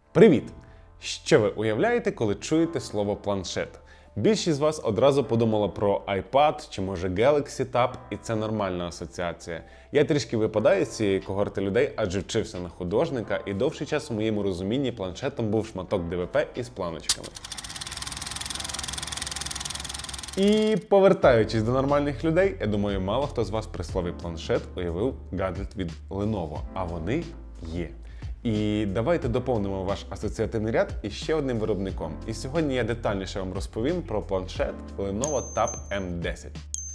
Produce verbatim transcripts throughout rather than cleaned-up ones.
Привіт! Що ви уявляєте, коли чуєте слово планшет? Більшість з вас одразу подумала про iPad чи може Galaxy Tab, і це нормальна асоціація. Я трішки випадаю з цієї когорти людей, адже вчився на художника, і довший час у моєму розумінні планшетом був шматок ді ві пі із планочками. І повертаючись до нормальних людей, я думаю, мало хто з вас при слові планшет уявив гаджет від Lenovo, а вони є. І давайте доповнимо ваш асоціативний ряд іще одним виробником. І сьогодні я детальніше вам розповім про планшет Lenovo Tab ем десять.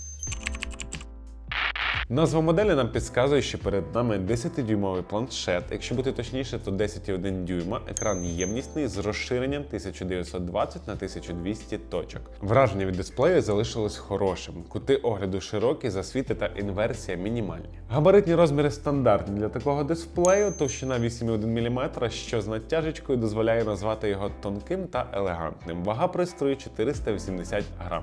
Назва моделі нам підказує, що перед нами десятидюймовий планшет, якщо бути точніше, то десять цілих одна дюйма, екран ємнісний з розширенням тисяча дев'ятсот двадцять на тисячу двісті точок. Враження від дисплею залишилось хорошим, кути огляду широкі, засвіти та інверсія мінімальні. Габаритні розміри стандартні для такого дисплею, товщина вісім цілих одна міліметра, що з натяжечкою дозволяє назвати його тонким та елегантним. Вага пристрою чотириста вісімдесят грам.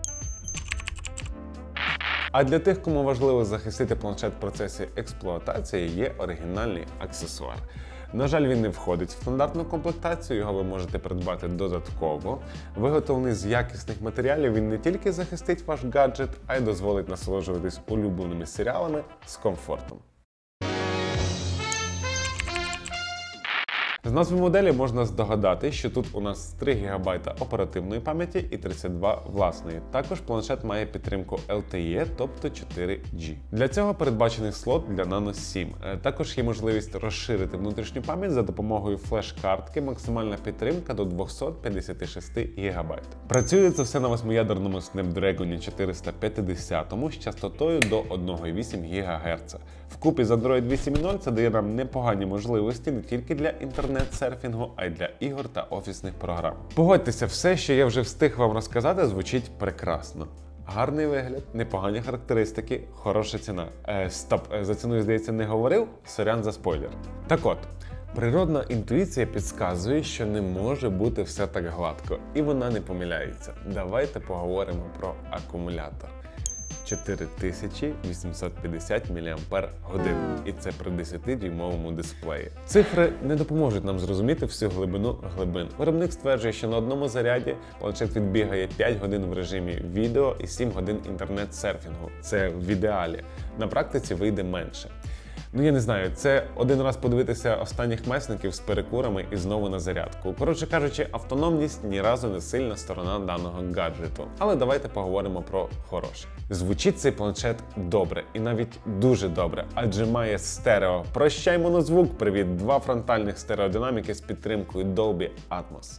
А для тих, кому важливо захистити планшет в процесі експлуатації, є оригінальний аксесуар. На жаль, він не входить в стандартну комплектацію, його ви можете придбати додатково. Виготовлений з якісних матеріалів, він не тільки захистить ваш гаджет, а й дозволить насолоджуватись улюбленими серіалами з комфортом. З назви моделі можна здогадати, що тут у нас три гігабайта оперативної пам'яті і тридцять два власної. Також планшет має підтримку ел те і, тобто чотири джі. Для цього передбачений слот для Nano сім. Також є можливість розширити внутрішню пам'ять за допомогою флеш-картки, максимальна підтримка до двісті п'ятдесят шість гігабайт. Працює це все на восьмиядерному Snapdragon чотириста п'ятдесят з частотою до одна цілих вісім гігагерца. Вкупі з Android вісім крапка нуль це дає нам непогані можливості не тільки для інтернет-серфінгу, а й для ігор та офісних програм. Погодьтеся, все, що я вже встиг вам розказати, звучить прекрасно. Гарний вигляд, непогані характеристики, хороша ціна. Е, стоп, за ціну, здається, не говорив? Сорян за спойлер. Так от, природна інтуїція підказує, що не може бути все так гладко, і вона не помиляється. Давайте поговоримо про акумулятор. чотири тисячі вісімсот п'ятдесят міліампер-годин. І це при десятидюймовому дисплеї. Цифри не допоможуть нам зрозуміти всю глибину глибин. Виробник стверджує, що на одному заряді планшет відбігає п'ять годин в режимі відео і сім годин інтернет-серфінгу. Це в ідеалі. На практиці вийде менше. Ну, я не знаю, це один раз подивитися останніх месників з перекурами і знову на зарядку. Коротше кажучи, автономність ні разу не сильна сторона даного гаджету. Але давайте поговоримо про хороше. Звучить цей планшет добре, і навіть дуже добре, адже має стерео. Прощай монозвук, привіт, два фронтальних стереодинаміки з підтримкою Dolby Atmos.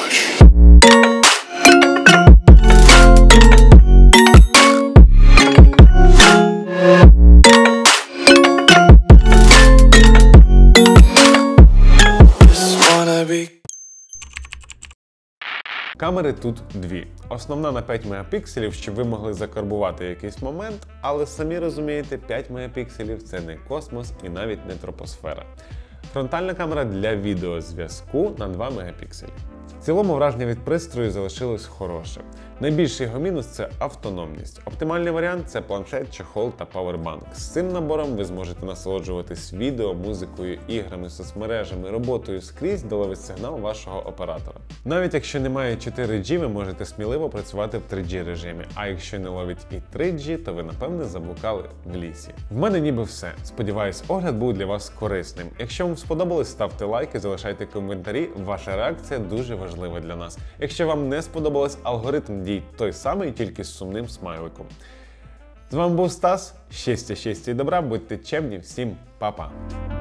Камери тут дві. Основна на п'ять мегапікселів, щоб ви могли закарбувати якийсь момент, але самі розумієте, п'ять мегапікселів – це не космос і навіть не тропосфера. Фронтальна камера для відеозв'язку на два мегапікселі. В цілому враження від пристрою залишилось хороше. Найбільший його мінус – це автономність. Оптимальний варіант – це планшет, чохол та павербанк. З цим набором ви зможете насолоджуватись відео, музикою, іграми, соцмережами, роботою скрізь, де ловить сигнал вашого оператора. Навіть якщо немає чотири джі, ви можете сміливо працювати в три джі режимі, а якщо не ловить і три джі, то ви, напевне, заблукали в лісі. В мене ніби все. Сподіваюсь, огляд був для вас корисним. Якщо вам сподобалось, ставте лайки, залишайте коментарі. Ваша реакція дуже важлива для нас. Якщо вам не сподобалось, алгоритм дій той самий, тільки з сумним смайликом. З вами був Стас. Щастя, щастя і добра, будьте чемні, всім па-па!